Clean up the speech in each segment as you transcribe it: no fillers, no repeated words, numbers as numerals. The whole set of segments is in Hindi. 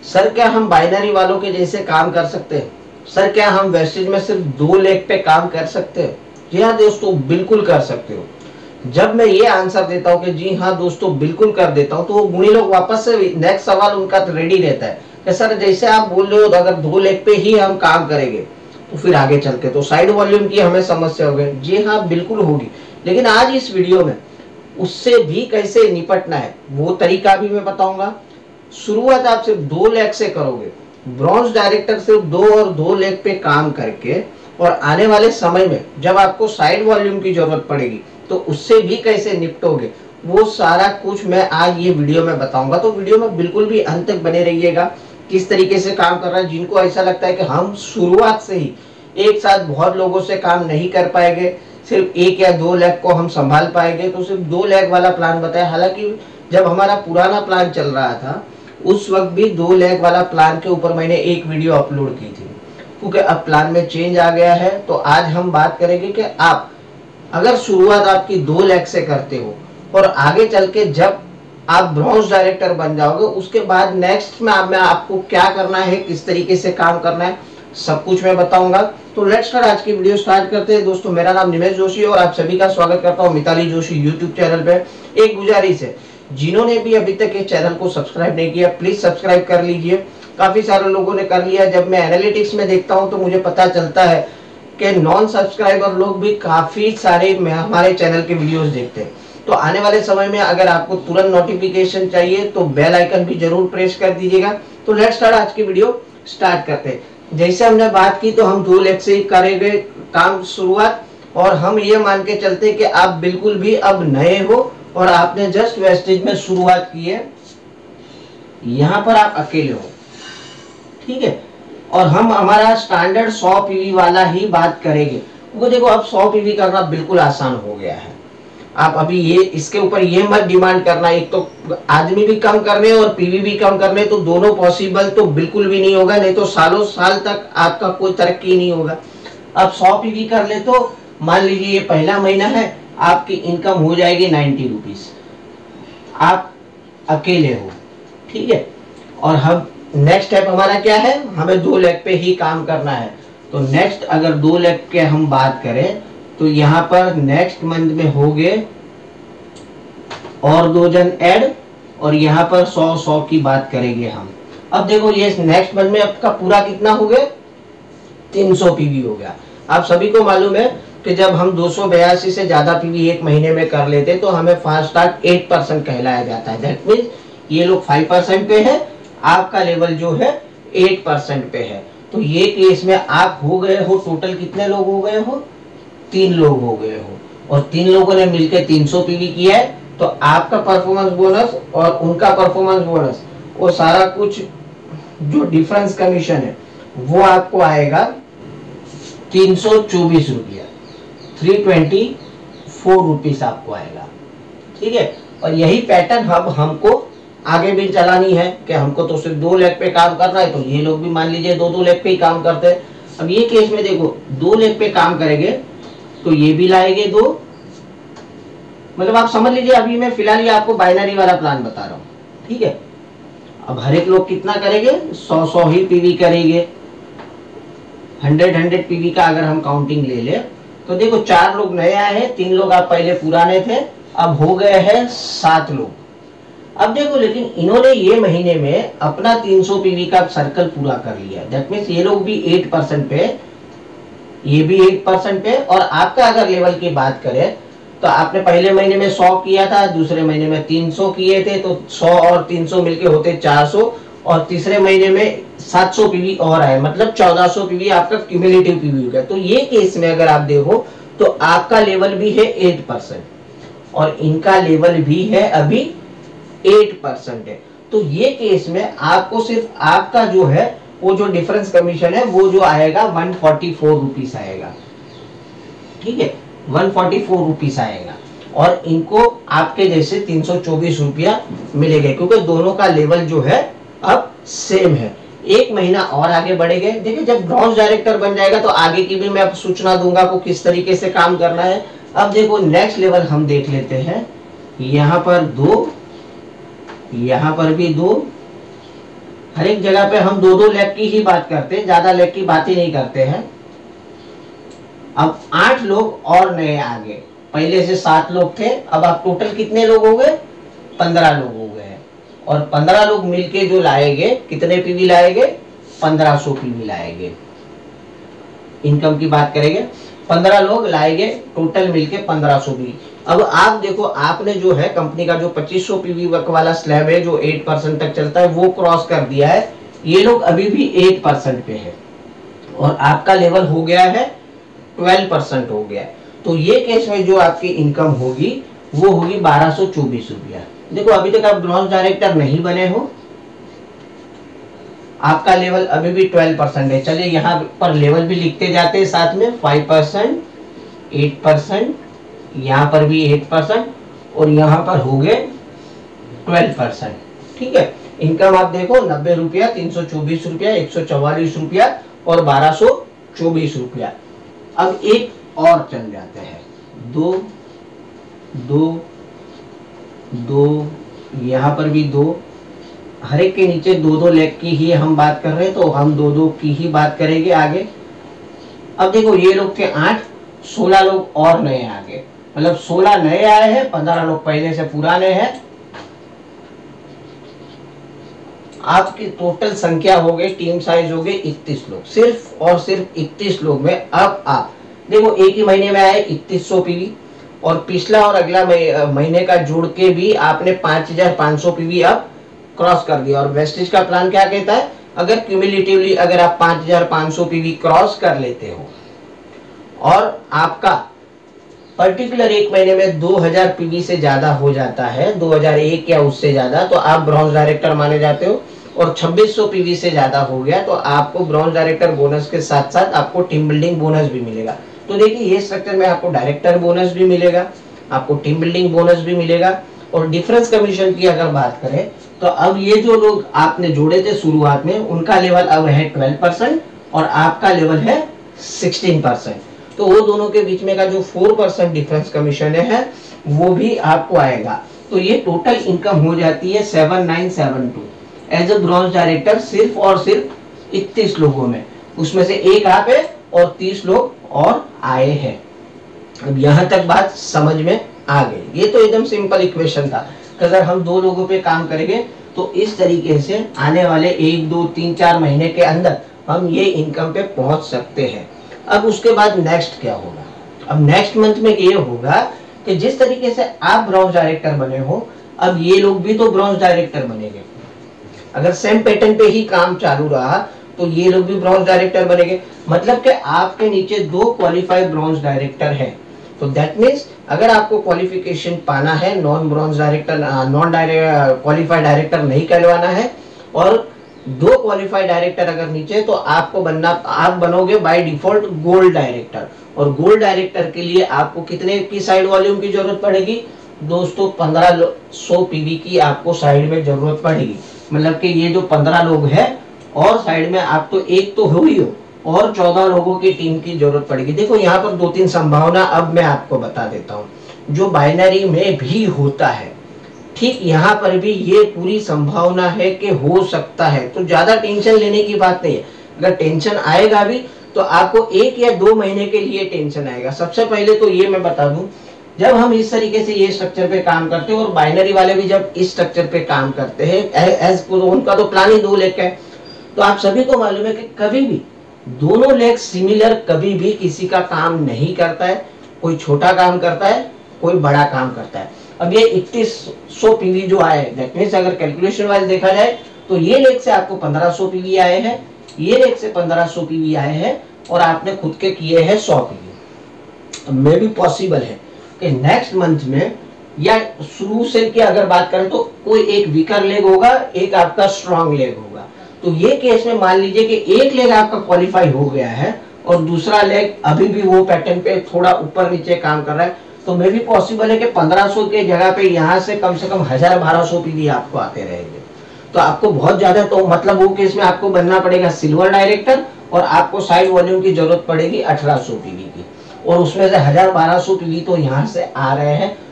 सर क्या हम बाइनरी वालों के जैसे काम कर सकते हैं? सर क्या हम वेस्टेज में सिर्फ 2 लेग पे काम कर सकते हैं? जी हाँ दोस्तों, बिल्कुल कर सकते हो। जब मैं ये आंसर देता हूँ कि जी हाँ दोस्तों बिल्कुल कर देता हूँ, तो वो गुणी लोग वापस से नेक्स्ट सवाल उनका रेडी रहता है कि सर जैसे आप बोल रहे हो तो अगर 2 लेग पे ही हम काम करेंगे तो फिर आगे चल के तो साइड वॉल्यूम की हमें समस्या होगी। जी हाँ बिल्कुल होगी, लेकिन आज इस वीडियो में उससे भी कैसे निपटना है वो तरीका भी मैं बताऊंगा। शुरुआत आप सिर्फ 2 लेग से करोगे। ब्रॉन्ज डायरेक्टर सिर्फ 2 और 2 लेग पे काम करके, और आने वाले समय में जब आपको साइड वॉल्यूम की जरूरत पड़ेगी तो उससे भी कैसे निपटोगे, वो सारा कुछ मैं आज ये वीडियो में बताऊंगा। तो वीडियो में बिल्कुल भी अंत तक बने रहिएगा। किस तरीके से काम कर रहा है, जिनको ऐसा लगता है कि हम शुरुआत से ही एक साथ बहुत लोगों से काम नहीं कर पाएंगे, सिर्फ 1 या 2 लेग को हम संभाल पाएंगे, तो सिर्फ 2 लेग वाला प्लान बताया। हालांकि जब हमारा पुराना प्लान चल रहा था उस वक्त भी 2 लेग वाला प्लान के ऊपर मैंने एक वीडियो अपलोड की थी, क्योंकि अब प्लान में चेंज आ गया है। तो आज हम बात करेंगे कि आप अगर शुरुआत आपकी 2 लेग से करते हो और आगे चल के जब आप ब्रॉन्ज डायरेक्टर बन जाओगे उसके बाद नेक्स्ट में आपको क्या करना है, किस तरीके से काम करना है, सब कुछ मैं बताऊंगा। तो लेट्स स्टार्ट, आज की वीडियो स्टार्ट करते हैं। दोस्तों मेरा नाम निमेश जोशी है और आप सभी का स्वागत करता हूं मिताली जोशी यूट्यूब चैनल पे। एक गुजारिश है, जिन्होंने भी अभी तक इस चैनल को सब्सक्राइब नहीं किया प्लीज सब्सक्राइब कर लीजिए। काफी सारे लोगों ने कर लिया। जब मैं एनालिटिक्स में देखता हूं तो मुझे पता चलता है कि नॉन सब्सक्राइबर लोग भी काफी सारे हमारे चैनल के वीडियोस देखते हैं। तो आने वाले समय में अगर आपको तुरंत नोटिफिकेशन चाहिए तो बेल आइकन भी जरूर प्रेस कर दीजिएगा। तो लेट्स स्टार्ट, आज की वीडियो स्टार्ट करते हैं। जैसे हमने बात की तो हम 2 लेग से ही करेंगे काम शुरुआत, और हम ये मान के चलते कि आप बिल्कुल भी अब नए हो और आपने जस्ट वेस्टेज में शुरुआत की है, यहां पर आप अकेले हो, ठीक है। और हम हमारा स्टैंडर्ड 100 पीवी वाला ही बात करेंगे, क्योंकि देखो अब 100 पीवी करना बिल्कुल आसान हो गया है। आप अभी ये इसके ऊपर ये मत डिमांड करना, एक तो आदमी भी कम करने और पीवी भी कम करने, तो दोनों पॉसिबल तो बिल्कुल भी नहीं होगा, नहीं तो सालों साल तक आपका कोई तरक्की नहीं होगा। अब 100 पीवी कर ले तो मान लीजिए ये पहला महीना है, आपकी इनकम हो जाएगी 90 रुपीज, आप अकेले हो, ठीक है। और हम नेक्स्ट स्टेप हमारा क्या है, हमें 2 लेग पे ही काम करना है। तो नेक्स्ट अगर 2 लेग के हम बात करें तो यहाँ पर नेक्स्ट मंथ में हो गए और 2 जन ऐड, और यहाँ पर 100 की बात करेंगे हम। अब देखो ये नेक्स्ट मंथ में आपका पूरा कितना हो गया, 300 पीवी हो गया। आप सभी को मालूम है कि जब हम 282 से ज्यादा पीवी एक महीने में कर लेते तो हमें फास्ट स्टार्ट 8% कहलाया जाता है। दैट मीन्स ये लोग 5% पे है, आपका लेवल जो है 8% पे है। तो ये केस में आप हो गए हो, टोटल कितने लोग हो गए हो, 3 लोग हो गए हो, और 3 लोगों ने मिलकर 300 पीवी किया है। तो आपका परफॉर्मेंस बोनस और उनका परफॉर्मेंस बोनस, वो सारा कुछ जो डिफरेंस कमीशन है वो आपको आएगा 324 रुपया, 324 रुपीज आपको आएगा, ठीक है। और यही पैटर्न अब हमको आगे भी चलानी है कि हमको तो सिर्फ 2 लेग पे काम करना है। तो ये लोग भी मान लीजिए 2 लेग पे ही काम करते हैं। अब ये केस में देखो 2 लेग पे काम करेंगे तो ये भी लाएंगे 2, मतलब आप समझ लीजिए अभी मैं फिलहाल ये आपको बाइनरी वाला प्लान बता रहा हूँ, ठीक है। अब हर एक लोग कितना करेंगे, 100 ही पीवी करेंगे। 100 पीवी का अगर हम काउंटिंग ले ले तो देखो 4 लोग नए आए हैं, 3 लोग आप पहले पुराने थे, अब हो गए हैं 7 लोग। अब देखो लेकिन इन्होंने ये महीने में अपना 300 पीवी का सर्कल पूरा कर लिया। दैट मीन्स ये लोग भी 8% पे, ये भी 8% पे। और आपका अगर लेवल की बात करें तो आपने पहले महीने में 100 किया था, दूसरे महीने में 300 किए थे, तो 100 और 300 मिलके होते 400, और तीसरे महीने में 700 पीवी और आए, मतलब 1400 पीवी आपका क्यूमुलेटिव पीवी हो गया। तो ये केस में अगर आप देखो तो आपका लेवल भी है 8% और इनका लेवल भी है अभी 8% है। तो ये केस में आपको सिर्फ आपका जो है वो जो डिफरेंस कमीशन है वो जो आएगा 144 रुपीस आएगा, ठीक है, 144 रुपीस आएगा। और इनको आपके जैसे 324 रुपया मिलेगा, क्योंकि दोनों का लेवल जो है अब सेम है। एक महीना और आगे बढ़ेंगे। देखिए जब ब्रॉन्ज डायरेक्टर बन जाएगा तो आगे की भी मैं सूचना दूंगा आपको किस तरीके से काम करना है। अब देखो नेक्स्ट लेवल हम देख लेते हैं, यहाँ पर 2, यहाँ पर भी 2, हर एक जगह पे हम 2-2 लाख की ही बात करते हैं, ज्यादा लाख की बात ही नहीं करते हैं। अब 8 लोग और नए आ गए, पहले से 7 लोग थे, अब आप टोटल कितने लोग हो गए? 15 लोग हो गए हैं। और 15 लोग मिलके जो लाएंगे, कितने पीवी लाएंगे? 1500 पीवी लाएंगे। इनकम की बात करेंगे, 15 लोग लाएंगे टोटल मिलके 1500 पीवी। अब आप देखो, आपने जो है कंपनी का जो 2500 पीवी वाला स्लैब है जो 8% तक चलता है वो क्रॉस कर दिया है। ये लोग अभी भी 8% पे है और आपका लेवल हो गया है 12% हो गया है। तो ये केस में जो आपकी इनकम होगी वो होगी 1224 रुपया। देखो अभी तक आप ब्रॉन्ज डायरेक्टर नहीं बने हो, आपका लेवल अभी भी 12% है। चलिए यहाँ पर लेवल भी लिखते जाते हैं साथ में, 5%, 8%, यहाँ पर भी 8% और यहाँ पर हो गए 12%। ठीक है, इनकम आप देखो 90 रुपया, 324 रुपया, 144 रुपया और 1224 रुपया। अब एक और चल जाते हैं, 2 2 2, यहाँ पर भी 2, हर एक के नीचे 2-2 लाख की ही हम बात कर रहे हैं तो हम 2-2 की ही बात करेंगे आगे। अब देखो ये लोग थे 8, 16 लोग और नए आ गए, मतलब 16 नए आए हैं, 15 लोग पहले से पुराने हैं। आपकी टोटल संख्या हो गई, टीम साइज हो गई 31 लोग, सिर्फ और सिर्फ 31 लोग में। अब आप देखो एक ही महीने में आए 3100 पीवी और पिछला और अगला महीने का जोड़ के भी आपने 5500 पीवी अब क्रॉस कर दिया। और वेस्टेज का प्लान क्या कहता है, अगर क्यूमुलेटिवली अगर आप 5500 पीवी क्रॉस कर लेते हो और आपका पर्टिकुलर एक महीने में 2000 पीवी से ज्यादा हो जाता है, 2001 या उससे ज्यादा, तो आप ब्रॉन्ज डायरेक्टर माने जाते हो। और 2600 पीवी से ज्यादा हो गया तो आपको ब्रॉन्ज डायरेक्टर बोनस के साथ साथ आपको टीम बिल्डिंग बोनस भी मिलेगा। तो देखिए ये स्ट्रक्चर में आपको डायरेक्टर बोनस भी मिलेगा, आपको टीम बिल्डिंग बोनस भी मिलेगा। और डिफरेंस कमीशन की अगर बात करें तो अब ये जो लोग आपने जोड़े थे शुरुआत में उनका लेवल अब है 12% और आपका लेवल है 16%। तो वो दोनों के बीच में का जो 4% डिफरेंस कमीशन है वो भी आपको आएगा। तो ये टोटल इनकम हो जाती है 7972 एज ए ब्रॉन्ज डायरेक्टर, सिर्फ और सिर्फ 31 लोगों में, उसमें से एक आप है और 30 लोग और आए हैं। अब यहाँ तक बात समझ में आ गई। ये तो एकदम सिंपल इक्वेशन था। अगर हम 2 लोगों पे काम करेंगे तो इस तरीके से आने वाले 1, 2, 3, 4 महीने के अंदर हम ये इनकम पे पहुंच सकते हैं। अब उसके बाद नेक्स्ट क्या होगा? अब नेक्स्ट मंथ में ये होगा कि जिस तरीके से आप ब्रॉन्ज डायरेक्टर बने हो, अब ये लोग भी तो ब्रॉन्ज डायरेक्टर बनेंगे। अगर सेम पैटर्न पे ही काम चालू रहा तो ये लोग भी ब्रॉन्ज डायरेक्टर बनेंगे। मतलब कि आपके नीचे 2 क्वालिफाइड ब्रॉन्ज डायरेक्टर है। तो दैट मीन्स अगर आपको क्वालिफिकेशन पाना है, non bronze director, non qualified director नहीं कहलवाना है और 2 क्वालिफाइड डायरेक्टर अगर नीचे, तो आपको बनना, आप बनोगे बाय डिफॉल्ट गोल्ड डायरेक्टर। और गोल्ड डायरेक्टर के लिए आपको कितने की साइड वॉल्यूम की जरूरत पड़ेगी दोस्तों? 1500 पीवी की आपको साइड में जरूरत पड़ेगी। मतलब कि ये जो 15 लोग हैं और साइड में आप तो एक तो हो ही हो और 14 लोगों की टीम की जरूरत पड़ेगी। देखो यहाँ पर 2-3 संभावना अब मैं आपको बता देता हूँ जो बाइनरी में भी होता है। ठीक यहाँ पर भी ये पूरी संभावना है कि हो सकता है, तो ज्यादा टेंशन लेने की बात नहीं है। अगर टेंशन आएगा भी तो आपको 1 या 2 महीने के लिए टेंशन आएगा। सबसे पहले तो ये मैं बता दूं, जब हम इस तरीके से ये स्ट्रक्चर पे काम करते हैं और बाइनरी वाले भी जब इस स्ट्रक्चर पे काम करते हैं, एज उनका तो प्लान ही 2 लेग का है, तो आप सभी को मालूम है कि कभी भी दोनों लेग सिमिलर कभी भी किसी का काम नहीं करता है। कोई छोटा काम करता है, कोई बड़ा काम करता है। अब ये 3100 पीवी जो आए, दैट मींस अगर कैलकुलेशन वाइज देखा जाए तो ये लेग से आपको 1500 पीवी आए हैं, ये लेग से 1500 पीवी आए हैं और आपने खुद के किए हैं 100 पीवी। मे भी पॉसिबल है कि नेक्स्ट मंथ में या शुरू से की अगर बात करें तो कोई एक वीकर लेग होगा, एक आपका स्ट्रॉन्ग लेग होगा। तो ये केस में मान लीजिए कि एक लेग आपका क्वालिफाई हो गया है और दूसरा लेग अभी भी वो पैटर्न पे थोड़ा ऊपर नीचे काम कर रहा है, तो मे भी पॉसिबल है कि 1500 के जगह पे यहाँ से कम 1000-1200 पीवी आपको आते रहेंगे। तो आपको बहुत ज्यादा, तो मतलब वो केस में आपको बनना पड़ेगा सिल्वर डायरेक्टर और आपको साइड वॉल्यूम की जरूरत पड़ेगी 1800 पीवी की, और उसमें से 1000-1200 पीवी तो यहाँ से आ रहे हैं।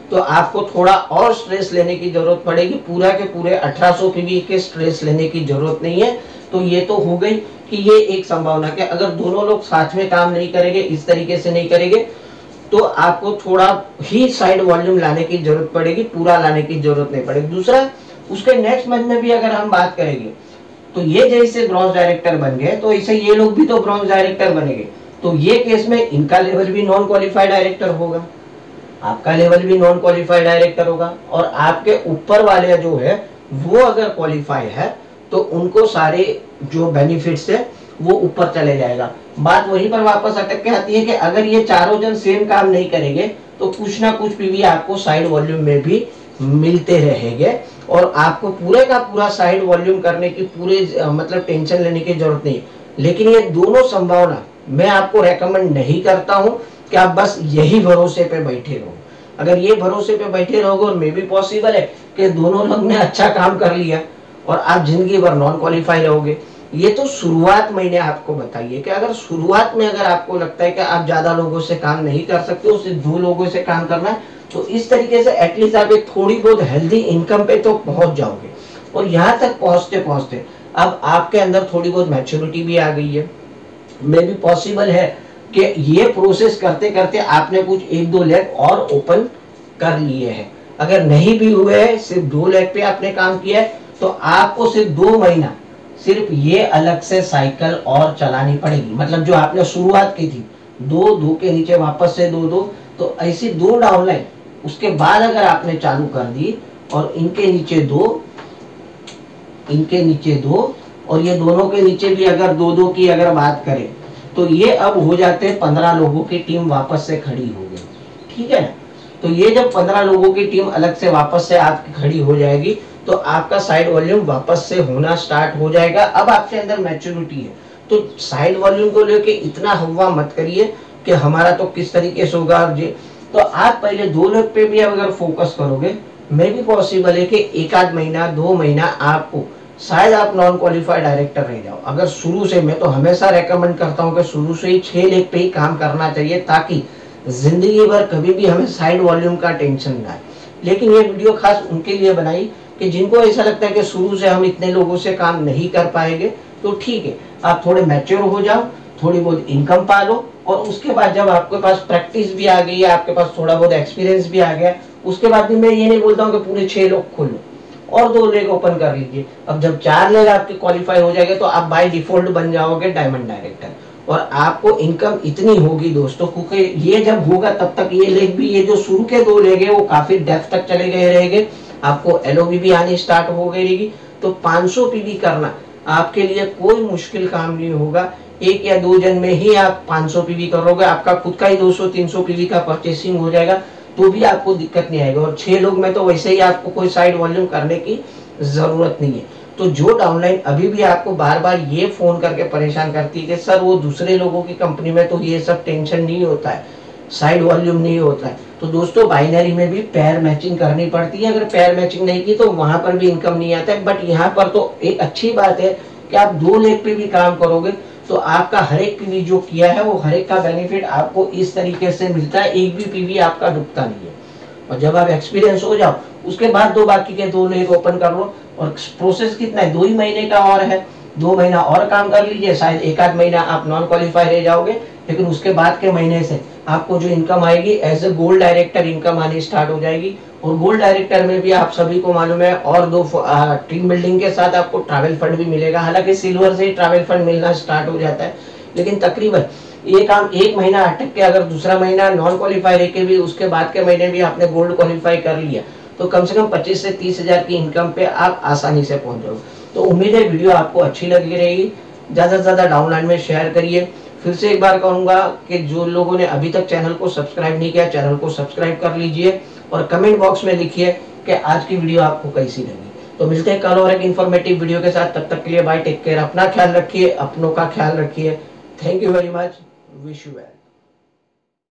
तो आपको थोड़ा और स्ट्रेस लेने की जरूरत पड़ेगी। पूरा के पूरे 1800 पीवी के स्ट्रेस लेने की जरूरत नहीं है। तो ये तो हो गई कि ये एक संभावना कि अगर दोनों लोग साथ में काम नहीं करेंगे, इस तरीके से नहीं करेंगे, तो आपको थोड़ा ही साइड वॉल्यूम लाने की जरूरत पड़ेगी, पूरा लाने की जरूरत नहीं पड़ेगी। दूसरा, उसके नेक्स्ट मंथ में भी अगर हम बात करेंगे तो ये जैसे ब्रॉन्ज डायरेक्टर बन गए तो ऐसे ये लोग भी तो ब्रॉन्ज डायरेक्टर बनेंगे। तो ये केस में इनका लेवल भी नॉन क्वालिफाइड डायरेक्टर होगा, आपका लेवल भी नॉन क्वालिफाइड डायरेक्टर होगा, और आपके ऊपर वाले जो है वो अगर क्वालिफाई है तो उनको सारे जो बेनिफिट्स है वो ऊपर चले जाएगा। बात वहीं पर वापस अटक के आती है कि अगर ये चारों जन सेम काम नहीं करेंगे तो कुछ ना कुछ पीवी आपको साइड वॉल्यूम में भी मिलते रहेंगे, और आपको पूरे का पूरा साइड वॉल्यूम करने की पूरे मतलब टेंशन लेने की जरूरत नहीं। लेकिन ये दोनों संभावना मैं आपको रेकमेंड नहीं करता हूं कि आप बस यही भरोसे पे बैठे रहो। अगर ये भरोसे पे बैठे रहोगे और मे भी पॉसिबल है कि दोनों लोग ने अच्छा काम कर लिया और आप जिंदगी भर नॉन क्वालिफाई रहोगे। ये तो शुरुआत मैंने आपको बताइए कि अगर शुरुआत में अगर आपको लगता है कि आप ज्यादा लोगों से काम नहीं कर सकते हो, सिर्फ 2 लोगों से काम करना है, तो इस तरीके से एटलीस्ट आप एक थोड़ी बहुत हेल्दी इनकम पे तो पहुंच जाओगे। और यहाँ तक पहुंचते पहुंचते अब आपके अंदर थोड़ी बहुत मैच्योरिटी भी आ गई है। मे भी पॉसिबल है कि ये प्रोसेस करते करते आपने कुछ 1-2 लैब और ओपन कर लिए हैं। अगर नहीं भी हुए हैं, सिर्फ 2 लैब पे आपने काम किया है, तो आपको सिर्फ 2 महीना सिर्फ ये अलग से साइकिल और चलानी पड़ेगी। मतलब जो आपने शुरुआत की थी 2 के नीचे वापस से 2, तो ऐसी 2 डाउनलाइन उसके बाद अगर आपने चालू कर दी और इनके नीचे 2, इनके नीचे 2 और ये दोनों के नीचे भी अगर 2 की अगर बात करें तो ये अब हो जाते हैं 15 लोगों की टीम वापस से खड़ी हो गई। ठीक है ना? तो ये जब 15 लोगों की टीम अलग से वापस से आपकी खड़ी हो जाएगी तो आपका साइड वॉल्यूम वापस से होना स्टार्ट हो जाएगा। अब आपके अंदर मैच्योरिटी है, तो साइड वॉल्यूम को लेके इतना हवा मत करिए कि हमारा तो किस तरीके से होगा। तो आप पहले 2 लोग पे भी अगर फोकस करोगे, मे भी पॉसिबल है कि 1 महीना 2 महीना आपको शायद आप नॉन क्वालिफाइड डायरेक्टर रह जाओ। अगर शुरू से, मैं तो हमेशा रेकमेंड करता हूं कि शुरू से ही 6 लेग पे ही काम करना चाहिए, ताकि जिंदगी भर कभी भी हमें साइड वॉल्यूम का टेंशन ना आए। लेकिन ये वीडियो खास उनके लिए बनाई कि जिनको ऐसा लगता है कि शुरू से हम इतने लोगों से काम नहीं कर पाएंगे, तो ठीक है, आप थोड़े मैच्योर हो जाओ, थोड़ी बहुत इनकम पा लो, और उसके बाद जब आपके पास प्रैक्टिस भी आ गई है, आपके पास थोड़ा बहुत एक्सपीरियंस भी आ गया, उसके बाद भी मैं ये नहीं बोलता हूँ कि पूरे 6 लोग खोलो और 2 लेग ओपन कर लीजिए। अब जब 4 लेग आपके क्वालिफाई हो जाएंगे तो आप बाय डिफॉल्ट बन जाओगे डायमंड डायरेक्टर, और आपको इनकम इतनी होगी दोस्तों, क्योंकि ये जब होगा तब तक ये लेग भी, ये जो शुरू के 2 लेग है वो काफी डेप्थ तक चले गए रहेंगे, आपको एलओबी भी आनी स्टार्ट हो गई रहेगी। तो 500 पीवी करना आपके लिए कोई मुश्किल काम नहीं होगा। 1 या 2 जन में ही आप 500 पीवी करोगे, आपका खुद का ही 200-300 पीवी का परचेसिंग हो जाएगा, तो भी आपको दिक्कत नहीं आएगा। और 6 लोग में तो वैसे ही आपको कोई साइड वॉल्यूम करने की जरूरत नहीं है। तो जो डाउनलाइन अभी भी आपको बार बार ये फोन करके परेशान करती है कि सर वो दूसरे लोगों की कंपनी में तो ये सब टेंशन नहीं होता है, साइड वॉल्यूम नहीं होता है, तो दोस्तों बाइनरी में भी पेयर मैचिंग करनी पड़ती है। अगर पेयर मैचिंग नहीं की तो वहां पर भी इनकम नहीं आता है। बट यहाँ पर तो एक अच्छी बात है कि आप 2 लेग पे भी काम करोगे तो आपका हर एक पीवी जो किया है वो हर एक का बेनिफिट आपको इस तरीके से मिलता है, एक भी पीवी आपका डूबता नहीं है। और जब आप एक्सपीरियंस हो जाओ उसके बाद 2 बाकी के 2 लेग ओपन कर लो। और प्रोसेस कितना है, 2 ही महीने का और है, 2 महीना और काम कर लीजिए, शायद 1 महीना आप नॉन क्वालिफाई रह जाओगे, लेकिन उसके बाद के महीने से आपको जो इनकम आएगी as a gold director income आनी स्टार्ट हो जाएगी। और गोल्ड डायरेक्टर में भी आप सभी को मालूम है और 2 टीम बिल्डिंग के साथ आपको ट्रैवल फंड भी मिलेगा। हालांकि सिल्वर से ही ट्रैवल फंड मिलना स्टार्ट हो जाता है, लेकिन तकरीबन ये काम 1 महीना अटक के अगर दूसरा महीना नॉन क्वालिफाई रह के भी उसके बाद के महीने भी आपने गोल्ड क्वालिफाई कर लिया तो कम से कम 25 से 30 हजार की इनकम पे आप आसानी से पहुंच जाओगे। तो उम्मीद है वीडियो आपको अच्छी लगी रहेगी, ज्यादा से ज्यादा डाउनलाइन में शेयर करिए। फिर से एक बार कहूंगा कि जो लोगों ने अभी तक चैनल को सब्सक्राइब नहीं किया, चैनल को सब्सक्राइब कर लीजिए और कमेंट बॉक्स में लिखिए कि आज की वीडियो आपको कैसी लगी। तो मिलते हैं कल और एक इन्फॉर्मेटिव वीडियो के साथ, तब तक के लिए बाय, टेक केयर, अपना ख्याल रखिए, अपनों का ख्याल रखिए। Thank you very much, wish you well.